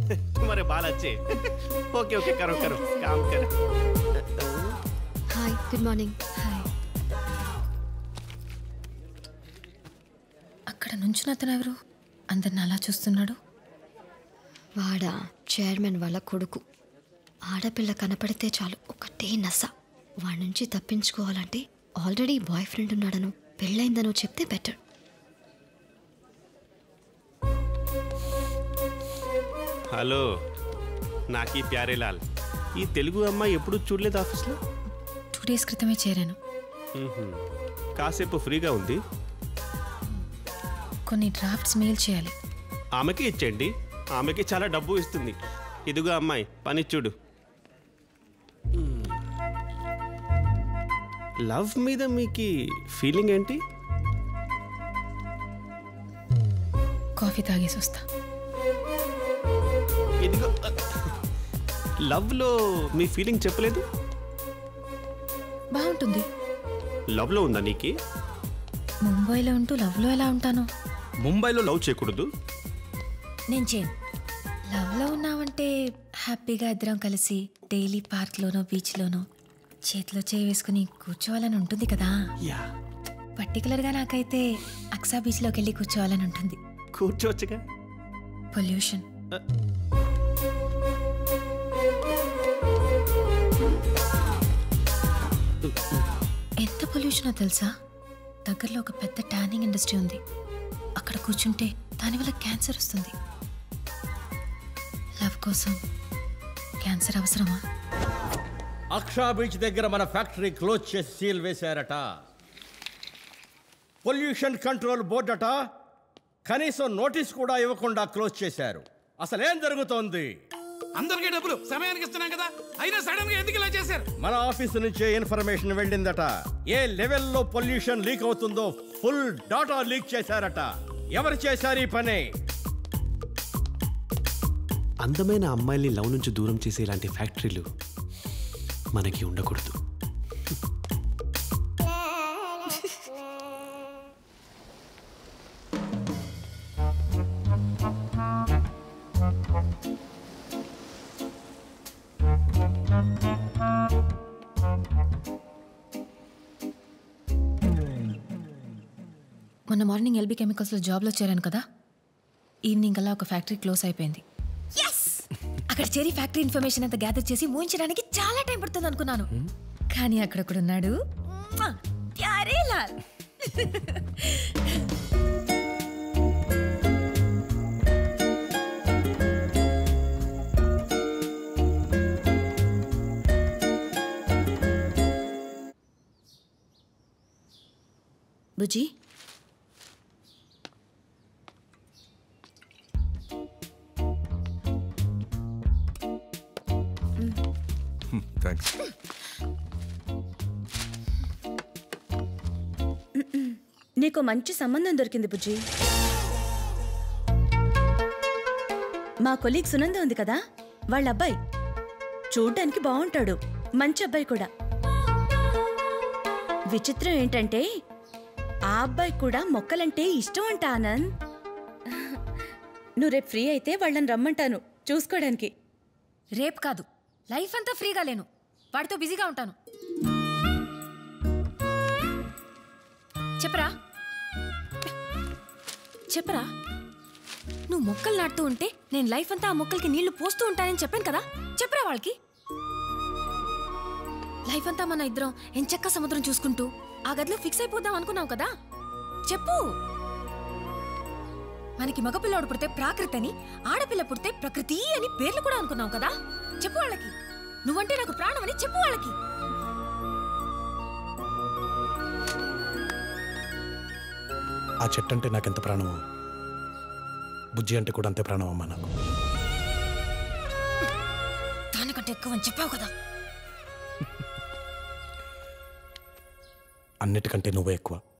तुम्हारे बाल अच्छे। ओके ओके करो करो काम करो। Hi good morning. హాయ్. అక్కడ నుంచున్న అతను ఎవరు? అందరిని అలా చూస్తున్నాడు. వాడా చైర్మన్ వాళ్ళ కొడుకు. ఆడపిల్ల కనపడితే చాలు ఒకటే నస. వాడి నుంచి తప్పించుకోవాలంటే ఆల్రెడీ బాయ్ ఫ్రెండ్ ఉన్నాడను పెళ్ళైందనో చెప్తే బెటర్. హలో నాకీ ప్యారే లాల్. ఈ తెలుగు అమ్మాయి ఎప్పుడు చూడలేదు ఆఫీస్లో? 2 days క్రితమే చేరాను. కాసేపు ఫ్రీగా ఉంది. కొన్ని డ్రాఫ్ట్స్ మెయిల్ చేయాలి. ఆమెకి ఇచ్చేయండి, ఆమెకి చాలా డబ్బు ఇస్తుంది. ఇదిగో అమ్మాయి పని చూడు. లవ్ మీద మీకు ఫీలింగ్ ఏంటి? కాఫీ తాగేసి వస్తా. ఇదిగో లవ్లో మీ ఫీలింగ్ చెప్పలేదు. బాగుంటుంది. లవ్లో ఉందా నీకు? ముంబైలో ఉంటూ లవ్లో ఎలా ఉంటాను? ముంబైలో లవ్ చేయకూడదు. నేను చేయను. లవ్లో ఉన్నామంటే హ్యాపీగా ఇద్దరం కలిసి డైలీ పార్క్లోనో బీచ్లోనో చేతిలో చేయి వేసుకుని కూర్చోవాలని ఉంటుంది కదా. పర్టికులర్గా నాకైతే అక్సా బీచ్లోకి వెళ్ళి కూర్చోవాలని ఉంటుంది. కూర్చోవచ్చుగా. పొల్యూషన్. ఎంత పొల్యూషనో తెలుసా? దగ్గరలో ఒక పెద్ద ట్యానింగ్ ఇండస్ట్రీ ఉంది. అక్కడ కూర్చుంటే దానివల్ల క్యాన్సర్ వస్తుంది. లవ్ కోసం క్యాన్సర్ అవసరమా? అక్షా బీచ్ దగ్గర మన ఫ్యాక్టరీ క్లోజ్ చేసి సీల్ వేశారట. పొల్యూషన్ కంట్రోల్ బోర్డు అట కనీసం నోటీస్ కూడా ఇవ్వకుండా క్లోజ్ చేశారు. అసలేం జరుగుతోంది? అందరికీ డబ్బులు సమయానికి ఇస్తున్నాం కదా, అయినా సడన్ గా ఎందుకు ఇలా చేశారు? మన ఆఫీసు నుంచే ఇన్ఫర్మేషన్ వెళ్ళిందట. ఏ లెవెల్లో పొల్యూషన్ లీక్ అవుతుందో ఫుల్ డాటా లీక్ చేశారట. ఎవరు చేశారు ఈ పని? అందమైన అమ్మాయిల్ని లవ్ నుంచి దూరం చేసే ఇలాంటి ఫ్యాక్టరీలు మనకి ఉండకూడదు. మొన్న మార్నింగ్ ఎల్బీ కెమికల్స్లో జాబ్లో చేరాను కదా. ఈవినింగ్ అలా ఒక ఫ్యాక్టరీ క్లోజ్ అయిపోయింది. అక్కడ చేరి ఫ్యాక్టరీ ఇన్ఫర్మేషన్ అంతా గ్యాదర్ చేసి మూయించడానికి చాలా టైం పడుతుంది అనుకున్నాను. కానీ అక్కడొక్కడున్నాడు ప్యారే లాల్. బుజ్జి థ్యాంక్స్. నీకు మంచి సంబంధం దొరికింది బుజ్జి. మా కొలీగ్ సునంద ఉంది కదా, వాళ్ళ అబ్బాయి చూడ్డానికి బాగుంటాడు, మంచి అబ్బాయి కూడా. విచిత్రం ఏంటంటే ఆ అబ్బాయి కూడా మొక్కలంటే ఇష్టం అంట. ఆనంద్, నువ్వు రేపు ఫ్రీ అయితే వాళ్ళని రమ్మంటాను చూసుకోవడానికి. రేపు కాదు, లైఫ్ అంతా ఫ్రీగా లేను, వాడితో బిజీగా ఉంటాను. చెప్పరా చెప్పరా, నువ్వు మొక్కలు నాటుతూ ఉంటే నేను లైఫ్ అంతా ఆ మొక్కలకి నీళ్లు పోస్తూ ఉంటానని చెప్పాను కదా. చెప్పరా వాళ్ళకి. లైఫ్ అంతా మన ఇద్దరం ఎంచక్క సముద్రం చూసుకుంటూ ఆ గదిలో ఫిక్స్ అయిపోదాం అనుకున్నావు కదా. చెప్పు. మనకి మగపిల్లవాడు పుడితే ప్రాకృతి అని, ఆడపిల్ల పుడితే ప్రకృతి అని పేర్లు కూడా అనుకున్నావు కదా. చెప్పు వాళ్ళకి. నువ్వంటే నాకు ప్రాణం అని చెప్పు వాళ్ళకి. ఆ చెట్టు అంటే నాకెంత ప్రాణమో బుజ్జి అంటే కూడా అంతే ప్రాణం అమ్మా నాకు. దానికంటే ఎక్కువ అని చెప్పావు కదా. అన్నిటికంటే నువ్వే ఎక్కువ.